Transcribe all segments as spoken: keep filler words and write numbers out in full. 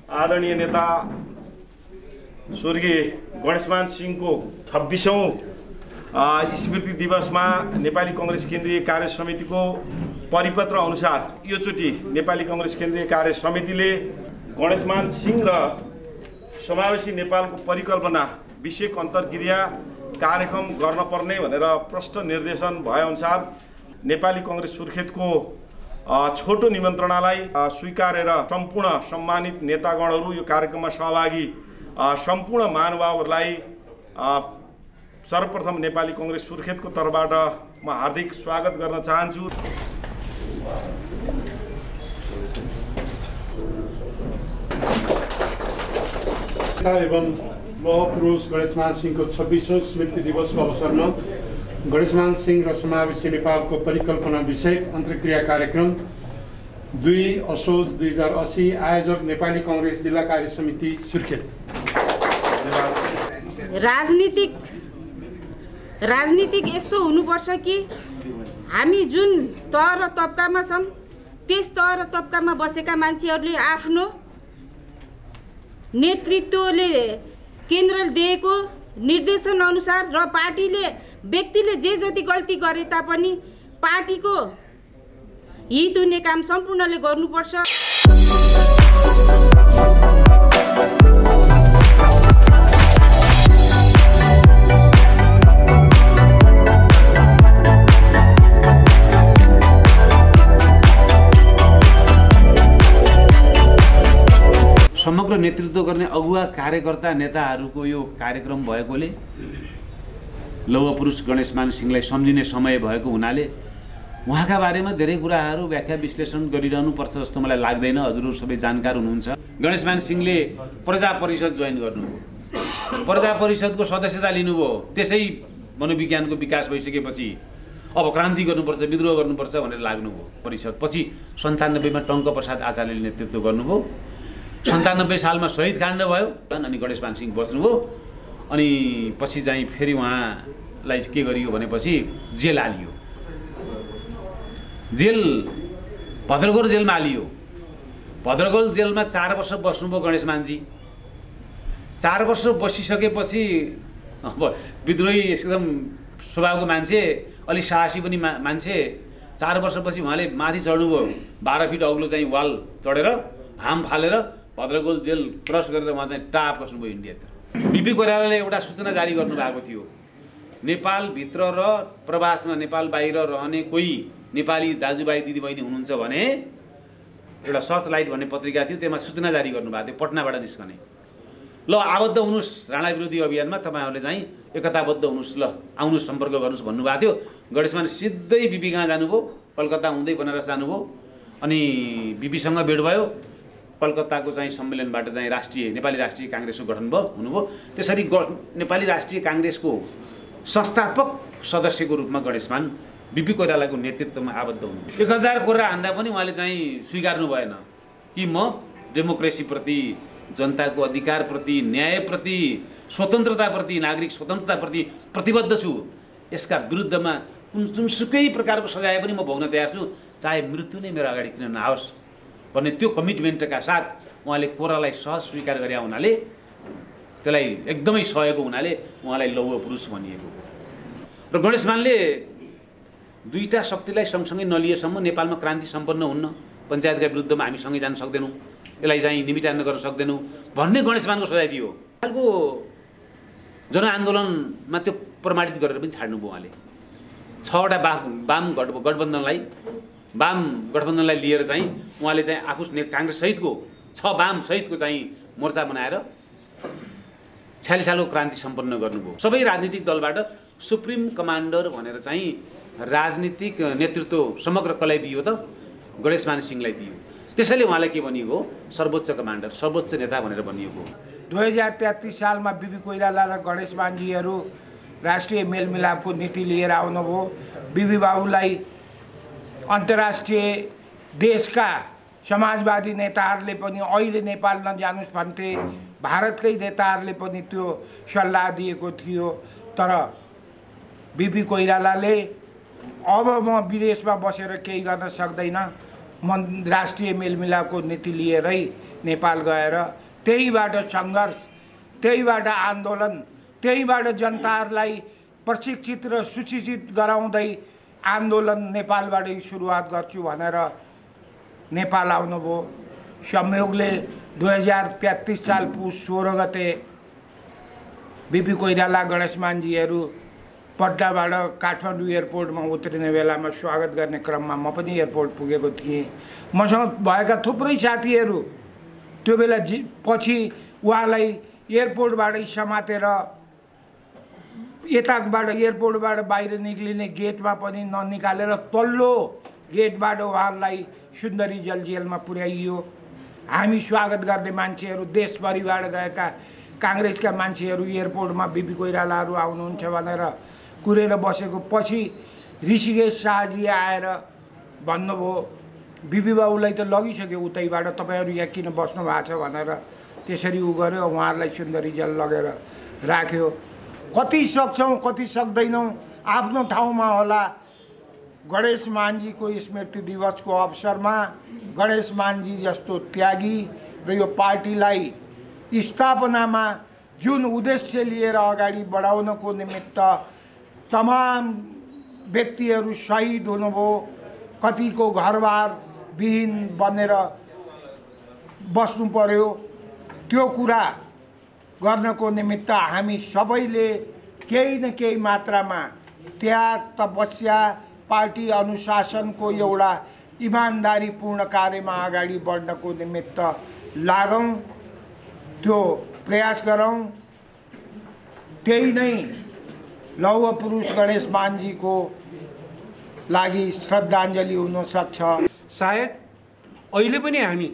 आदरणीय नेता स्वर्गीय गणेशमान सिंहको छब्बीसौं स्मृति दिवसमा नेपाली कांग्रेस केन्द्रीय कार्य समितिको परिपत्र अनुसार योचोटि नेपाली कांग्रेस केन्द्रीय कार्य समितिले गणेशमान सिंह र समावेशी नेपालको परिकल्पना विषयक अन्तर्क्रिया कार्यक्रम गर्न पर्ने भनेर प्रष्ट निर्देशन भएअनुसार नेपाली कांग्रेस सुर्खेतको छोटो निमन्त्रणालाई स्वीकारेर सम्पूर्ण सम्मानित नेतागणहरू यो कार्यक्रममा सहभागी सम्पूर्ण महानुभावहरूलाई सर्वप्रथम नेपाली कांग्रेस सुर्खेतको तर्फबाट म हार्दिक स्वागत गर्न चाहन्छु। एवं लौह पुरुष गणेशमान सिंह को छब्बीसौं स्मृति दिवस को अवसर में गणेशमान सिंह र समावेशी नेपाल को परिकल्पना विषय अंतर्क्रिया कार्यक्रम दुई असोज दुई हजार अस्सी आयोजक नेपाली कांग्रेस जिल्ला कार्य समिति सुर्खेत। राजनीतिक राजनीतिक यस्तो हुनुपर्छ कि हामी जुन तह र तबकामा छौं त्यस तह र तबकामा बसेका मान्छेहरूले आफ्नो नेतृत्वले केन्द्रले दिएको निर्देशन अनुसार र पार्टीले व्यक्तिले जे जति गल्ती गरे तापनि पार्टीको हित हुने काम सम्पूर्णले गर्नुपर्छ। समग्र नेतृत्व गर्ने अगुवा कार्यकर्ता नेताहरूको यो कार्यक्रम भएकोले लौह पुरुष गणेशमान सिंहलाई सम्झिने समय भएको हुनाले उहाँका बारेमा धेरै कुराहरू व्याख्या विश्लेषण गरिरहनु पर्छ जस्तो मलाई लाग्दैन। हजुरहरू सबै जानकार हुनुहुन्छ। गणेशमान सिंहले प्रजा परिषद जोइन गर्नुभयो, प्रजा परिषदको सदस्यता लिनुभयो, त्यसै मनोविज्ञानको विकास भइसकेपछि अब क्रान्ति गर्नुपर्छ, विद्रोह गर्नुपर्छ भनेर लाग्नुभयो परिषद। पछि सन्तानब्बेमा टङ्क प्रसाद आचार्यले नेतृत्व गर्नुभयो। सन्तानब्बे सालमा शहीद काण्ड भयो अनि गणेशमान सिंह बच्नुभयो। अनि पछि चाहिँ फेरि उहाँलाई के गरियो भनेपछि जेल हालियो, जेल भद्रगोल जेलमा हालियो। भद्रगोल जेलमा चार वर्ष बस्नुभयो गणेशमानजी। चार वर्ष बसिसकेपछि अब विद्रोही एकदम स्वभावको मान्छे, अलि साहसी पनि मा मान्छे चार वर्षपछि उहाँले माथि चढ्नुभयो। बाह्र फिट अग्लो चाहिँ वाल चढेर हाम फालेर भद्रगोल जेल क्रस गरेर उहाँ चाहिँ टाप बस्नुभयो इन्डियातिर। बिपी कोइरालाले एउटा सूचना जारी गर्नुभएको थियो, नेपालभित्र र प्रवासमा नेपाल बाहिर रहने कोही नेपाली दाजुभाइ दिदीबहिनी हुनुहुन्छ भने एउटा सर्च लाइट भन्ने पत्रिका थियो, त्यसमा सूचना जारी गर्नुभएको थियो पटनाबाट निस्कने। ल आबद्ध हुनुहोस् राणा विरोधी अभियानमा, तपाईँहरूले चाहिँ एकताबद्ध हुनुहोस्, ल आउनुहोस् सम्पर्क गर्नुहोस् भन्नुभएको थियो। गणेशमान सिधै बिपी कहाँ जानुभयो, कलकत्ता हुँदै बनारस जानुभयो। अनि बिपीसँग भेट भयो। कलकत्ताको चाहिँ सम्मेलनबाट चाहिँ राष्ट्रिय नेपाली राष्ट्रिय कांग्रेसको गठन भयो हुनुभयो। त्यसरी नेपाली राष्ट्रिय कांग्रेसको संस्थापक सदस्यको रूपमा गणेशमान बिपी कोइरालाको नेतृत्वमा आबद्ध हुनु। एक हजार कोरा हान्दा पनि उहाँले चाहिँ स्वीकार्नु भएन कि म डेमोक्रेसीप्रति, जनताको अधिकारप्रति, न्यायप्रति, स्वतन्त्रताप्रति, नागरिक स्वतन्त्रताप्रति प्रतिबद्ध छु। यसका विरुद्धमा कुन जुनसुकै प्रकारको सजाय पनि म भोग्न तयार छु, चाहे मृत्यु नै मेरो अगाडि किन नआओस् भन्ने त्यो कमिटमेन्टका साथ उहाँले कोरालाई सहज स्वीकार गरे हुनाले, त्यसलाई एकदमै सहयोग हुनाले उहाँलाई लौह पुरुष भनिएको। र गणेशमानले दुईटा शक्तिलाई सँगसँगै नलिएसम्म नेपालमा क्रान्ति सम्पन्न हुन्न, पञ्चायतका विरुद्धमा हामी सँगै जान सक्दैनौँ, यसलाई चाहिँ निमिटान गर्न सक्दैनौँ भन्ने गणेशमानको सजाय दियो। हालको जनआन्दोलनमा त्यो प्रमाणित गरेर पनि छाड्नुभयो उहाँले। छवटा बा वाम गठबन्धनलाई वाम गठबन्धनलाई लिएर चाहिँ उहाँले चाहिँ आफू कांग्रेस सहितको छ वाम सहितको चाहिँ मोर्चा बनाएर छयालिस सालको क्रान्ति सम्पन्न गर्नुभयो। सबै राजनीतिक दलबाट सुप्रिम कमान्डर भनेर चाहिँ राजनीतिक नेतृत्व समग्र कसलाई दियो त? गणेशमान सिंहलाई दियो। त्यसैले उहाँलाई के भनिएको? सर्वोच्च कमान्डर, सर्वोच्च नेता भनेर भनिएको। दुई हजार तेत्तीस सालमा बिपी कोइराला र गणेशमानजीहरू राष्ट्रिय मेलमिलापको नीति लिएर आउनुभयो। बिपी बाबुलाई अन्तर्राष्ट्रिय देशका समाजवादी नेताहरूले पनि अहिले नेपाल नजानुस् भन्थे, भारतकै नेताहरूले पनि त्यो सल्लाह दिएको थियो। तर बिपी कोइरालाले अब म विदेशमा बसेर केही गर्न सक्दैन, म राष्ट्रिय मेलमिलापको नीति लिएरै नेपाल गएर त्यहीबाट सङ्घर्ष, त्यहीबाट आन्दोलन, त्यहीबाट जनताहरूलाई प्रशिक्षित र सुशिक्षित गराउँदै आन्दोलन नेपालबाटै सुरुवात गर्छु भनेर नेपाल आउनुभयो। संयोगले दुई हजार तेत्तिस साल पुस सोह्र गते बिपी कोइराला गणेशमानजीहरू पटनाबाट काठमाडौँ एयरपोर्टमा उत्रिने बेलामा स्वागत गर्ने क्रममा म पनि एयरपोर्ट पुगेको थिएँ। मसँग भएका थुप्रै साथीहरू त्यो बेला जी पछि उहाँलाई एयरपोर्टबाटै समातेर यताबाट एयरपोर्टबाट बाहिर निक्लिने गेटमा पनि ननिकालेर तल्लो गेटबाट उहाँलाई सुन्दरी जल जेलमा पुर्याइयो। हामी स्वागत गर्ने मान्छेहरू, देशभरिबाट गएका काङ्ग्रेसका मान्छेहरू एयरपोर्टमा बिपी कोइरालाहरू आउनुहुन्छ भनेर कुरेर बसेको पछि ऋषिकेश शाहजी आएर भन्नुभयो बिपी बाबुलाई त लगिसक्यो उतैबाट, तपाईँहरू यहाँ किन बस्नु भएको छ भनेर त्यसरी उ गर्यो। उहाँहरूलाई सुन्दरी जल लगेर राख्यो। कति सक्छौँ कति सक्दैनौँ आफ्नो ठाउँमा होला। गणेश मानजीको स्मृति दिवसको अवसरमा गणेश मानजी जस्तो त्यागी र यो पार्टीलाई स्थापनामा जुन उद्देश्य लिएर अगाडि बढाउनको निमित्त तमाम व्यक्तिहरू शहीद हुनुभयो, कतिको घरबार विहीन बनेर बस्नु पर्यो, त्यो कुरा गर्नको निमित्त हामी सबैले केही न केही मात्रामा त्याग, तपस्या, पार्टी अनुशासनको एउटा इमान्दारीपूर्ण कार्यमा अगाडि बढ्नको निमित्त लागौँ, त्यो प्रयास गरौँ। त्यही नै लौह पुरुष गणेश मानजीको लागि श्रद्धाञ्जली हुन सक्छ। सायद अहिले पनि हामी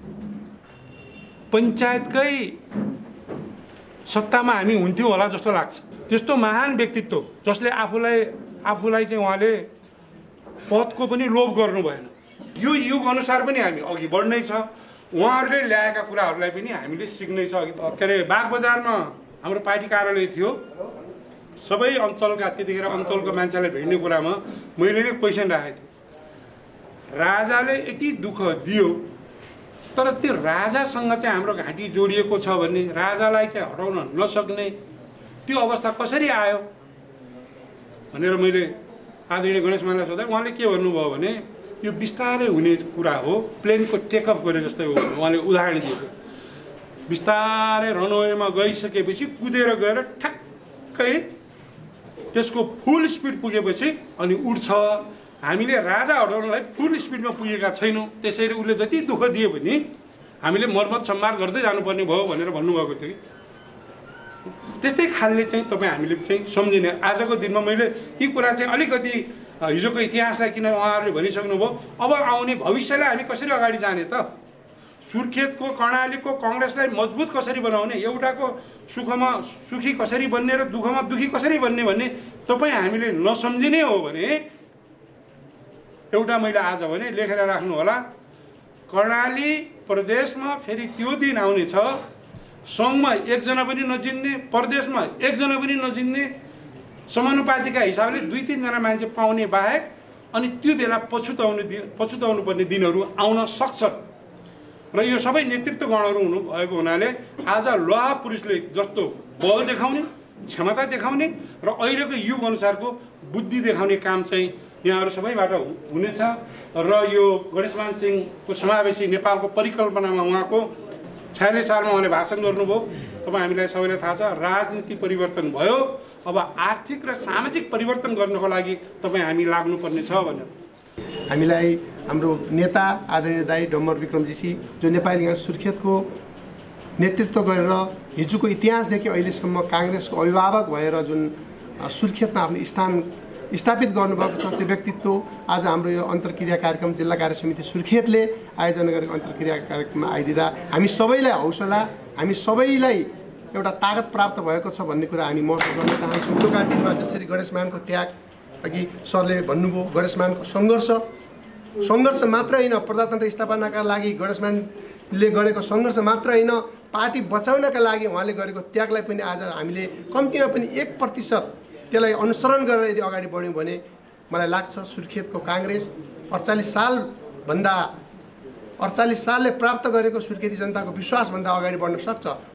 पञ्चायतकै सत्तामा हामी हुन्थ्यौँ होला जस्तो लाग्छ। त्यस्तो महान व्यक्तित्व जसले आफूलाई आफूलाई चाहिँ उहाँले पदको पनि लोभ गर्नु भएन। यो युग अनुसार पनि हामी अघि बढ्नै छ। उहाँहरूले ल्याएका कुराहरूलाई पनि हामीले सिक्नै छ। के अरे बागबजारमा हाम्रो पार्टी कार्यालय थियो। सबै अञ्चलका त्यतिखेर अञ्चलको मान्छेलाई भेट्ने कुरामा मैले नै क्वेसन राखेको थिएँ। राजाले यति दुःख दियो तर त्यो राजासँग चाहिँ हाम्रो घाँटी जोडिएको छ भन्ने, राजालाई चाहिँ हटाउन नसक्ने त्यो अवस्था कसरी आयो भनेर मैले आदरणीय गणेश मानलाई सोध्दा उहाँले के भन्नुभयो भने यो बिस्तारै हुने कुरा हो, प्लेनको टेकअप गरे जस्तै हो। उहाँले उदाहरण दिएको बिस्तारै रनवेमा गइसकेपछि कुदेर गएर ठ्याक्कै त्यसको फुल स्पिड पुगेपछि अनि उड्छ। हामीले राजा हटाउनलाई फुल स्पिडमा पुगेका छैनौँ, त्यसैले उसले जति दुःख दिए पनि हामीले मर्मत सम्हार गर्दै जानुपर्ने भयो भनेर भन्नुभएको थियो। त्यस्तै खालले चाहिँ तपाईँ हामीले चाहिँ सम्झिने। आजको दिनमा मैले यी कुरा चाहिँ अलिकति हिजोको इतिहासलाई किन उहाँहरूले भनिसक्नुभयो, अब आउने भविष्यलाई हामी कसरी अगाडि जाने त? सुर्खेतको कर्णालीको कङ्ग्रेसलाई मजबुत कसरी बनाउने, एउटाको सुखमा सुखी कसरी बन्ने र दुःखमा दुःखी कसरी बन्ने भन्ने तपाईँ हामीले नसम्झिने हो भने एउटा मैले आज भने लेखेर राख्नु होला। कर्णाली प्रदेशमा फेरि त्यो दिन आउनेछ सङ्घमा एकजना पनि नचिन्ने, प्रदेशमा एकजना पनि नचिन्ने, समानुपातिका हिसाबले दुई तिनजना मान्छे पाउने बाहेक अनि त्यो बेला पछुताउनु दिन पछुताउनु पर्ने दिनहरू आउन सक्छन्। र यो सबै नेतृत्व गणहरू हुनु भएको हुनाले आज लौह पुरुषले जस्तो बल देखाउने, क्षमता देखाउने र अहिलेको युग अनुसारको बुद्धि देखाउने काम चाहिँ यहाँहरू सबैबाट हुनेछ। र यो गणेशमान सिंहको समावेशी नेपालको परिकल्पनामा उहाँको छयालिस सालमा उहाँले भाषण गर्नुभयो। तपाईँ हामीलाई सबैलाई थाहा छ राजनीति परिवर्तन भयो, अब आर्थिक र सामाजिक परिवर्तन गर्नको लागि तपाईँ हामी लाग्नुपर्ने छ भनेर हामीलाई हाम्रो नेता आदरणीय दाई डम्बर विक्रमजीसी जो नेपाली काङ्ग्रेस सुर्खेतको नेतृत्व गरेर हिजोको इतिहासदेखि अहिलेसम्म काङ्ग्रेसको अभिभावक भएर जुन सुर्खेतमा आफ्नो स्थान स्थापित गर्नुभएको छ त्यो व्यक्तित्व आज हाम्रो यो अन्तर्क्रिया कार्यक्रम जिल्ला कार्य समिति सुर्खेतले आयोजना गरेको अन्तर्क्रिया कार्यक्रममा आइदिँदा हामी सबैलाई हौसला, हामी सबैलाई एउटा तागत प्राप्त भएको छ भन्ने कुरा हामी महसुस गर्न चाहन्छौँ। हिजोका दिनमा जसरी गणेशमानको त्याग, अघि सरले भन्नुभयो गणेशमानको सङ्घर्ष सङ्घर्ष मात्र होइन, प्रजातन्त्र स्थापनाका लागि गणेशमानले गरेको सङ्घर्ष मात्र होइन, पार्टी बचाउनका लागि उहाँले गरेको त्यागलाई पनि आज हामीले कम्तीमा पनि एक प्रतिशत त्यसलाई अनुसरण गरेर यदि अगाडि बढ्यौँ भने मलाई लाग्छ सुर्खेतको काङ्ग्रेस अडचालिस सालभन्दा अडचालिस सालले प्राप्त गरेको सुर्खेती जनताको विश्वासभन्दा अगाडि बढ्न सक्छ